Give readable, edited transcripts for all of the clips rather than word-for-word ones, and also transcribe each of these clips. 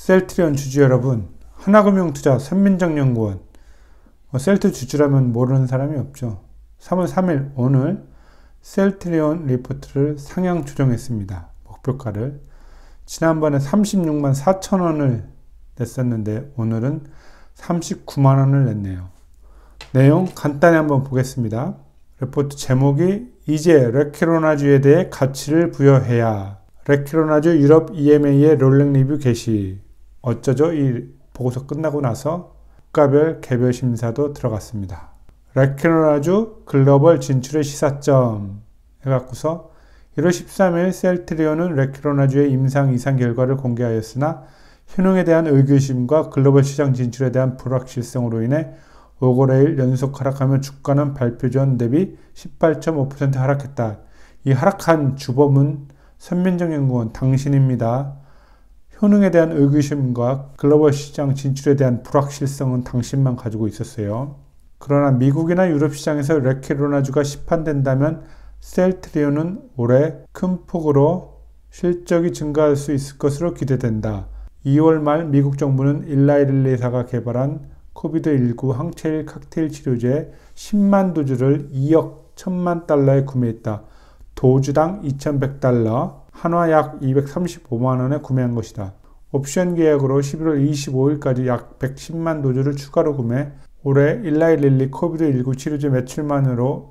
셀트리온 주주 여러분, 하나금융투자 선민정연구원, 셀트 주주라면 모르는 사람이 없죠. 3월 3일 오늘 셀트리온 리포트를 상향 조정했습니다. 목표가를. 지난번에 36만 4천 원을 냈었는데 오늘은 39만 원을 냈네요. 내용 간단히 한번 보겠습니다. 리포트 제목이 이제 레퀴로나주에 대해 가치를 부여해야. 레퀴로나주 유럽 EMA의 롤링 리뷰 개시. 어쩌죠? 이 보고서 끝나고 나서 국가별 개별 심사도 들어갔습니다. 레퀴로나주 글로벌 진출의 시사점 해갖고서 1월 13일 셀트리온은 레퀴로나주의 임상 이상 결과를 공개하였으나 효능에 대한 의구심과 글로벌 시장 진출에 대한 불확실성으로 인해 5거래일 연속 하락하며 주가는 발표 전 대비 18.5% 하락했다. 이 하락한 주범은 선민정연구원 당신입니다. 효능에 대한 의구심과 글로벌 시장 진출에 대한 불확실성은 당신만 가지고 있었어요. 그러나 미국이나 유럽 시장에서 레퀴로나주가 시판된다면 셀트리온은 올해 큰 폭으로 실적이 증가할 수 있을 것으로 기대된다. 2월 말 미국 정부는 일라이 릴리사가 개발한 코비드19 항체일 칵테일 치료제 10만 도주를 2억 1천만 달러에 구매했다. 도주당 2,100달러, 한화 약 235만 원에 구매한 것이다. 옵션 계약으로 11월 25일까지 약 110만 도주를 추가로 구매, 올해 일라이 릴리 코비드19 치료제 매출만으로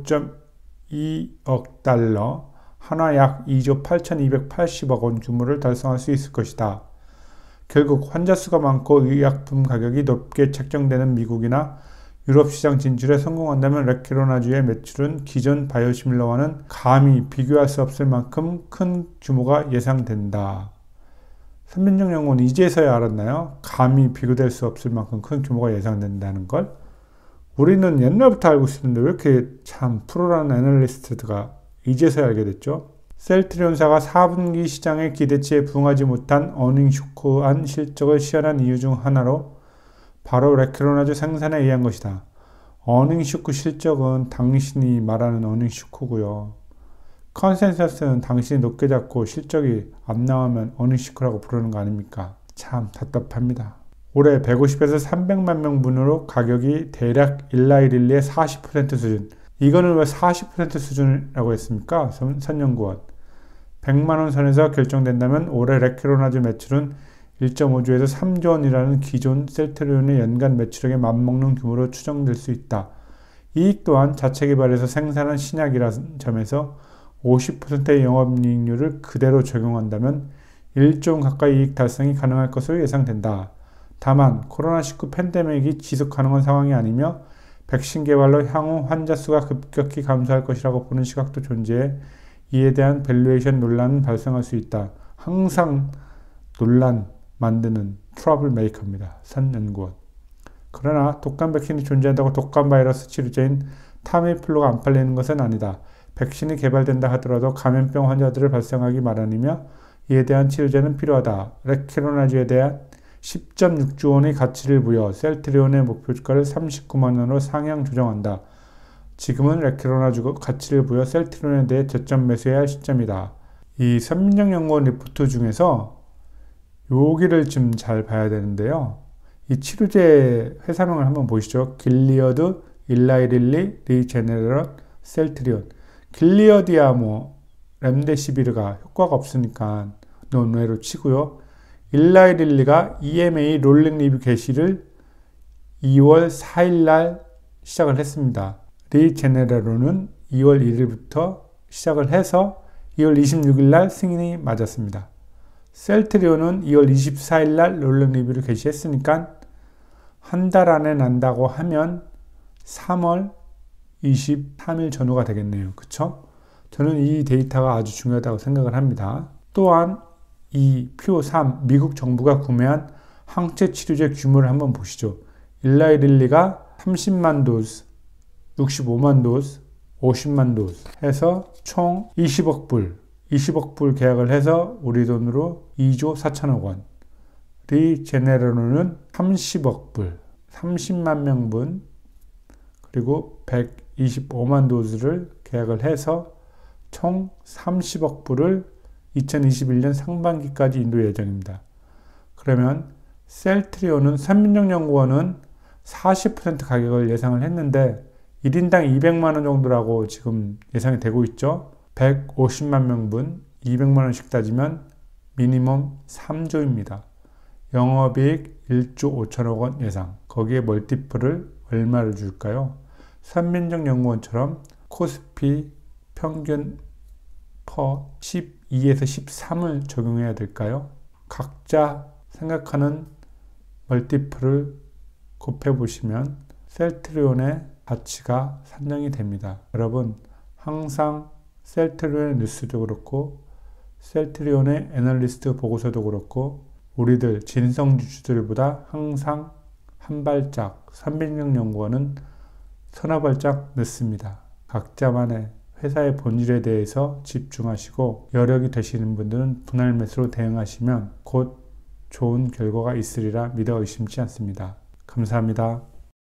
25.2억 달러, 한화 약 2조 8,280억 원 규모를 달성할 수 있을 것이다. 결국 환자 수가 많고 의약품 가격이 높게 책정되는 미국이나 유럽 시장 진출에 성공한다면 레퀴로나주의 매출은 기존 바이오시밀러와는 감히 비교할 수 없을 만큼 큰 규모가 예상된다. 선민정연구원 이제서야 알았나요? 감히 비교될 수 없을 만큼 큰 규모가 예상된다는 걸? 우리는 옛날부터 알고 있었는데 왜 이렇게 참 프로라는 애널리스트가 이제서야 알게 됐죠? 셀트리온사가 4분기 시장의 기대치에 부응하지 못한 어닝 쇼크한 실적을 시현한 이유 중 하나로 바로 레퀴로나주 생산에 의한 것이다. 어닝 쇼크 실적은 당신이 말하는 어닝 쇼크고요. 컨센서스는 당신이 높게 잡고 실적이 안 나오면 어닝 쇼크라고 부르는 거 아닙니까? 참 답답합니다. 올해 150에서 300만 명분으로 가격이 대략 일라이 릴리의 40% 수준. 이거는 왜 40% 수준이라고 했습니까? 선연구원. 100만원 선에서 결정된다면 올해 레퀴로나주 매출은 1.5조에서 3조 원이라는 기존 셀트리온의 연간 매출액에 맞먹는 규모로 추정될 수 있다. 이익 또한 자체 개발해서 생산한 신약이라는 점에서 50%의 영업이익률을 그대로 적용한다면 1조 원 가까이 이익 달성이 가능할 것으로 예상된다. 다만 코로나19 팬데믹이 지속 가능한 상황이 아니며 백신 개발로 향후 환자 수가 급격히 감소할 것이라고 보는 시각도 존재해 이에 대한 밸류에이션 논란은 발생할 수 있다. 항상 논란 만드는 트러블 메이커입니다. 선연구원. 그러나 독감 백신이 존재한다고 독감 바이러스 치료제인 타미플루가 안 팔리는 것은 아니다. 백신이 개발된다 하더라도 감염병 환자들을 발생하기 마련이며 이에 대한 치료제는 필요하다. 레퀴로나주에 대한 10.6조 원의 가치를 부여 셀트리온의 목표주가를 39만 원으로 상향 조정한다. 지금은 레퀴로나주 가치를 부여 셀트리온에 대해 저점 매수해야 할 시점이다. 이 선민정연구원 리포트 중에서 여기를 좀 잘 봐야 되는데요. 이 치료제 회사명을 한번 보시죠. 길리어드, 일라이 릴리, 리제네런, 셀트리온. 길리어드야 렘데시비르가 효과가 없으니까 논외로 치고요. 일라이 릴리가 EMA 롤링 리뷰 개시를 2월 4일 날 시작을 했습니다. 리제네레로는 2월 1일부터 시작을 해서 2월 26일 날 승인이 맞았습니다. 셀트리온은 2월 24일 날 롤링 리뷰를 개시했으니까 한 달 안에 난다고 하면 3월 23일 전후가 되겠네요. 그쵸? 저는 이 데이터가 아주 중요하다고 생각을 합니다. 또한 이 표3 미국 정부가 구매한 항체 치료제 규모를 한번 보시죠. 일라이 릴리가 30만 도즈, 65만 도즈, 50만 도즈 해서 총 20억 불 계약을 해서 우리 돈으로 2조 4천억 원. 리제네로는 30억 불, 30만 명분 그리고 125만 도즈를 계약을 해서 총 30억 불을 2021년 상반기까지 인도 예정입니다. 그러면 셀트리온은 선민정연구원은 40% 가격을 예상을 했는데 1인당 200만원 정도라고 지금 예상이 되고 있죠. 150만 명분 200만원씩 따지면 미니멈 3조입니다. 영업이익 1조 5천억 원 예상. 거기에 멀티플을 얼마를 줄까요? 선민정연구원처럼 코스피 평균 퍼 12에서 13을 적용해야 될까요? 각자 생각하는 멀티플을 곱해보시면 셀트리온의 가치가 산정이 됩니다. 여러분 항상 셀트리온의 뉴스도 그렇고 셀트리온의 애널리스트 보고서도 그렇고 우리들 진성주주들보다 항상 한 발짝 선민정연구원은 서너 발짝 늦습니다. 각자만의 회사의 본질에 대해서 집중하시고 여력이 되시는 분들은 분할 매수로 대응하시면 곧 좋은 결과가 있으리라 믿어 의심치 않습니다. 감사합니다.